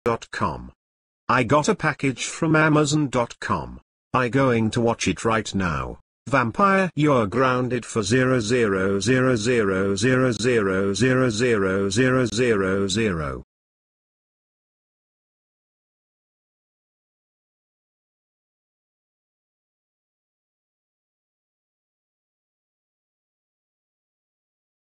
Amazon.com. I got a package from Amazon.com. I going to watch it right now. Vampire, you're grounded for 0000000000000.